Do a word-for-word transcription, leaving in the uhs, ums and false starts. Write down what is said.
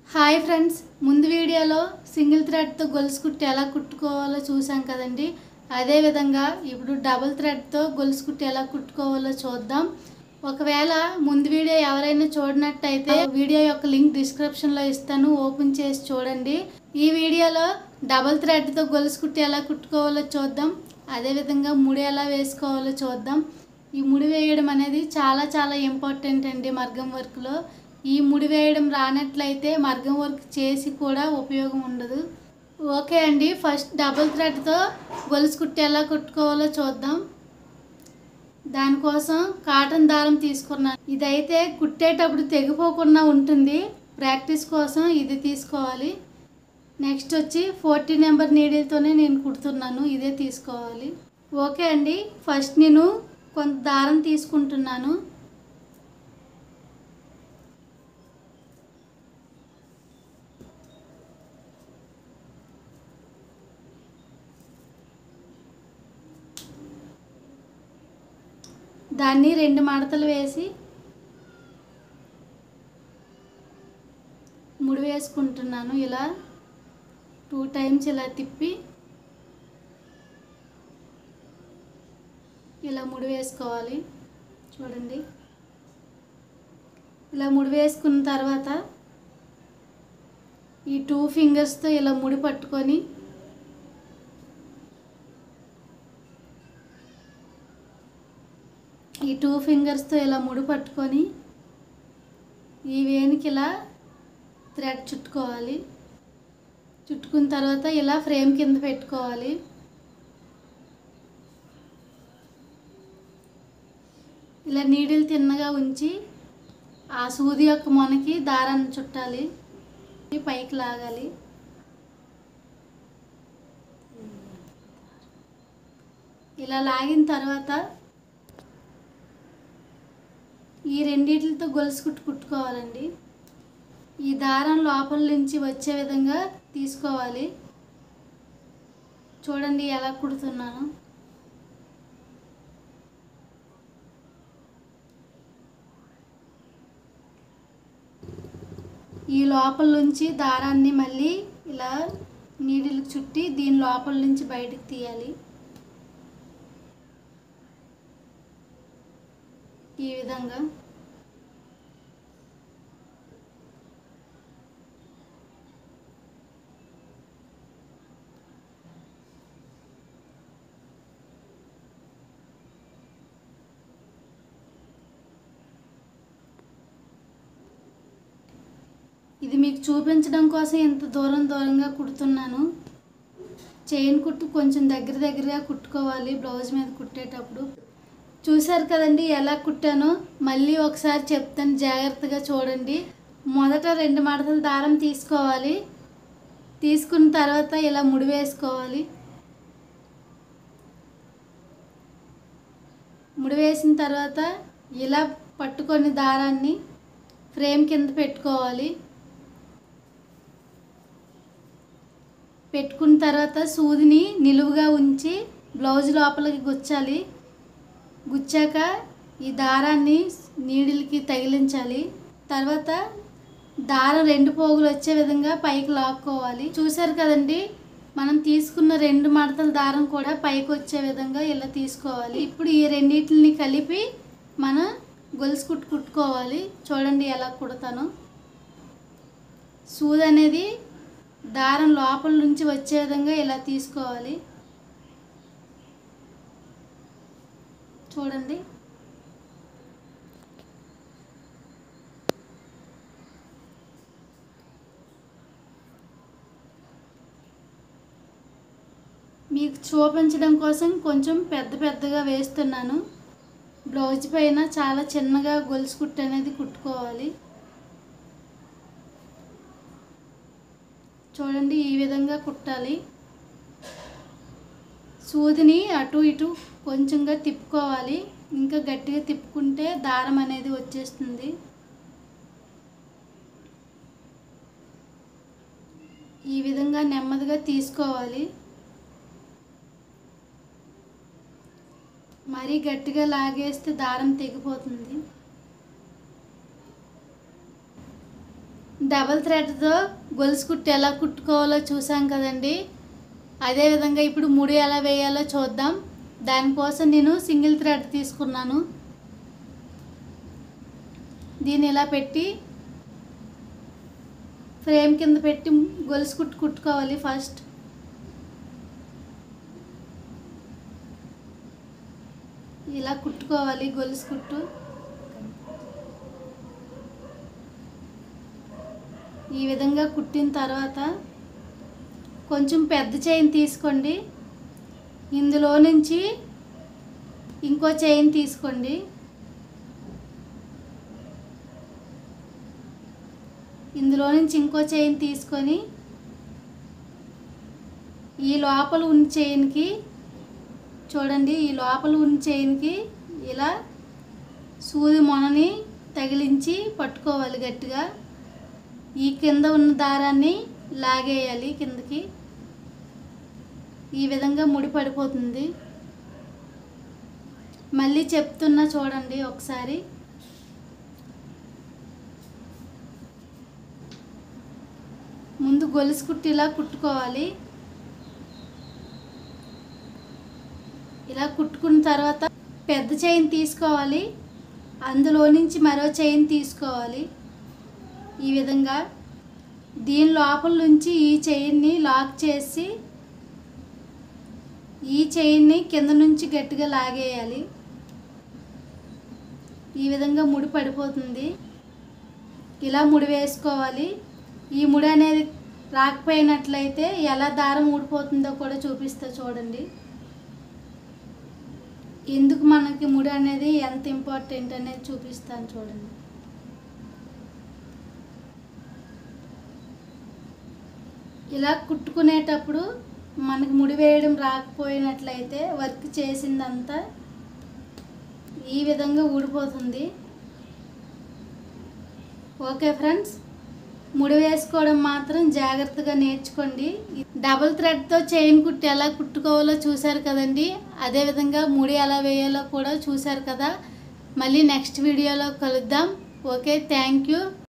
Hi friends, ముందు వీడియోలో single థ్రెడ్తో గొలుసు కుట్టి ఎలా కుట్టుకోవాలో చూసాం కదండి. అదేవిధంగా ఇప్పుడు డబుల్ థ్రెడ్తో గొలుసు కుట్టి ఎలా కుట్టుకోవాలో చూద్దాం. ఒకవేళ ముందు వీడియో ఎవరైనా చూడనట్టయితే వీడియో యొక్క లింక్ డిస్క్రిప్షన్లో ఇస్తాను, ఓపెన్ చేసి చూడండి. ఈ వీడియోలో డబుల్ థ్రెడ్తో గొలుసు కుట్టి ఎలా కుట్టుకోవాలో చూద్దాం. అదేవిధంగా ముడి ఎలా వేసుకోవాలో చూద్దాం. ఈ ముడి వేయడం అనేది చాలా చాలా ఇంపార్టెంట్ అండి మగ్గం వర్క్లో. ఈ ముడి వేయడం రానట్లయితే మగ్గం వర్క్ చేసి కూడా ఉపయోగం ఉండదు. ఓకే అండి, ఫస్ట్ డబుల్ థ్రెడ్తో గొలుసు కుట్టి ఎలా కుట్టుకోవాలో చూద్దాం. దానికోసం కాటన్ దారం తీసుకున్నాను. ఇదైతే కుట్టేటప్పుడు తెగిపోకుండా ఉంటుంది. ప్రాక్టీస్ కోసం ఇది తీసుకోవాలి. నెక్స్ట్ వచ్చి ఫోర్టీ నెంబర్ నీడిల్తోనే నేను కుడుతున్నాను, ఇదే తీసుకోవాలి. ఓకే అండి, ఫస్ట్ నేను కొంత దారం తీసుకుంటున్నాను. దాన్ని రెండు మడతలు వేసి ముడి వేసుకుంటున్నాను. ఇలా టూ టైమ్స్ ఇలా తిప్పి ఇలా ముడి వేసుకోవాలి. చూడండి, ఇలా ముడి వేసుకున్న తర్వాత ఈ టూ ఫింగర్స్తో ఇలా ముడి పట్టుకొని ఈ టూ ఫింగర్స్తో ఇలా ముడి పట్టుకొని ఈ వేనికి ఇలా థ్రెడ్ చుట్టుకోవాలి. చుట్టుకున్న తర్వాత ఇలా ఫ్రేమ్ కింద పెట్టుకోవాలి. ఇలా నీడిల్ తిన్నగా ఉంచి ఆ సూది యొక్క మొనకి దారాన్ని చుట్టాలి, పైకి లాగాలి. ఇలా లాగిన తర్వాత ఈ రెండిటితో గొలుసు కుట్టు కుట్టుకోవాలండి. ఈ దారం లోపల నుంచి వచ్చే విధంగా తీసుకోవాలి. చూడండి ఎలా కుడుతున్నాను. ఈ లోపల నుంచి దారాన్ని మళ్ళీ ఇలా నీడిల్కి చుట్టి దీని లోపల నుంచి బయటకు తీయాలి. ఈ విధంగా ఇది మీకు చూపించడం కోసం ఇంత దూరం దూరంగా కుడుతున్నాను. చైన్ కుట్టు కొంచెం దగ్గర దగ్గరగా కుట్టుకోవాలి బ్లౌజ్ మీద కుట్టేటప్పుడు. చూసారు కదండి ఎలా కుట్టానో. మళ్ళీ ఒకసారి చెప్తాను, జాగ్రత్తగా చూడండి. మొదట రెండు మడతల దారం తీసుకోవాలి. తీసుకున్న తర్వాత ఇలా ముడి వేసుకోవాలి. ముడి వేసిన తర్వాత ఇలా పట్టుకొని దారాన్ని ఫ్రేమ్ కింద పెట్టుకోవాలి. పెట్టుకున్న తర్వాత సూదిని నిలువుగా ఉంచి బ్లౌజ్ లోపలికి గుచ్చాలి. గుచ్చాక ఈ దారాన్ని నీడిల్కి తగిలించాలి. తర్వాత దారం రెండు పోగులు వచ్చే విధంగా పైకి లాక్కోవాలి. చూసారు కదండి, మనం తీసుకున్న రెండు మడతల దారం కూడా పైకి వచ్చే విధంగా ఇలా తీసుకోవాలి. ఇప్పుడు ఈ రెండింటిని కలిపి మనం గొలుసు కుట్టు కుట్టుకోవాలి. చూడండి ఎలా కుడతాను. సూది అనేది దారం లోపల నుంచి వచ్చే విధంగా ఇలా తీసుకోవాలి. చూడండి, మీకు చూపించడం కోసం కొంచెం పెద్ద పెద్దగా వేస్తున్నాను. బ్లౌజ్ పైన చాలా చిన్నగా గొలుసు కుట్టు అనేది కుట్టుకోవాలి. చూడండి, ఈ విధంగా కుట్టాలి. సూదిని అటు ఇటు కొంచెంగా తిప్పుకోవాలి. ఇంకా గట్టిగా తిప్పుకుంటే దారం అనేది వచ్చేస్తుంది. ఈ విధంగా నెమ్మదిగా తీసుకోవాలి. మరీ గట్టిగా లాగేస్తే దారం తెగిపోతుంది. డబల్ థ్రెడ్తో గొలుసు కుట్టు ఎలా కుట్టుకోవాలో చూసాం కదండి. అదేవిధంగా ఇప్పుడు ముడి ఎలా వేయాలో చూద్దాం. దానికోసం నేను సింగిల్ థ్రెడ్ తీసుకున్నాను. దీన్ని ఇలా పెట్టి ఫ్రేమ్ కింద పెట్టి గొలుసు కుట్టు కుట్టుకోవాలి. ఫస్ట్ ఇలా కుట్టుకోవాలి గొలుసు కుట్టు. ఈ విధంగా కుట్టిన తర్వాత కొంచెం పెద్ద చైన్ తీసుకోండి. ఇందులో నుంచి ఇంకో చైన్ తీసుకోండి. ఇందులో నుంచి ఇంకో చైన్ తీసుకొని ఈ లోపల ఉన్న చైన్కి చూడండి, ఈ లోపల ఉన్న చైన్కి ఇలా సూది మొనని తగిలించి పట్టుకోవాలి గట్టిగా. ఈ కింద ఉన్న దారాన్ని లాగేయాలి కిందకి. ఈ విధంగా ముడి పడిపోతుంది. మళ్ళీ చెప్తున్నా చూడండి ఒకసారి. ముందు గొలుసు కుట్టు ఇలా కుట్టుకోవాలి. ఇలా కుట్టుకున్న తర్వాత పెద్ద చైన్ తీసుకోవాలి. అందులో నుంచి మరో చైన్ తీసుకోవాలి. ఈ విధంగా దీని లోపల నుంచి ఈ చైన్ని లాక్ చేసి ఈ చైన్ని కింద నుంచి గట్టిగా లాగేయాలి. ఈ విధంగా ముడి పడిపోతుంది. ఇలా ముడి వేసుకోవాలి. ఈ ముడి అనేది రాకపోయినట్లయితే ఎలా దారం ఊడిపోతుందో కూడా చూపిస్తా చూడండి. ఎందుకు మనకి ముడి అనేది ఎంత ఇంపార్టెంట్ అనేది చూపిస్తాను చూడండి. ఇలా కుట్టుకునేటప్పుడు మనకి ముడి వేయడం రాకపోయినట్లయితే వర్క్ చేసిందంతా ఈ విధంగా ఊడిపోతుంది. ఓకే ఫ్రెండ్స్, ముడి వేసుకోవడం మాత్రం జాగ్రత్తగా నేర్చుకోండి. డబుల్ థ్రెడ్తో చైన్ కుట్టి ఎలా కుట్టుకోవాలో చూశారు కదండి. అదేవిధంగా ముడి ఎలా వేయాలో కూడా చూశారు కదా. మళ్ళీ నెక్స్ట్ వీడియోలో కలుద్దాం. Okay, thank you.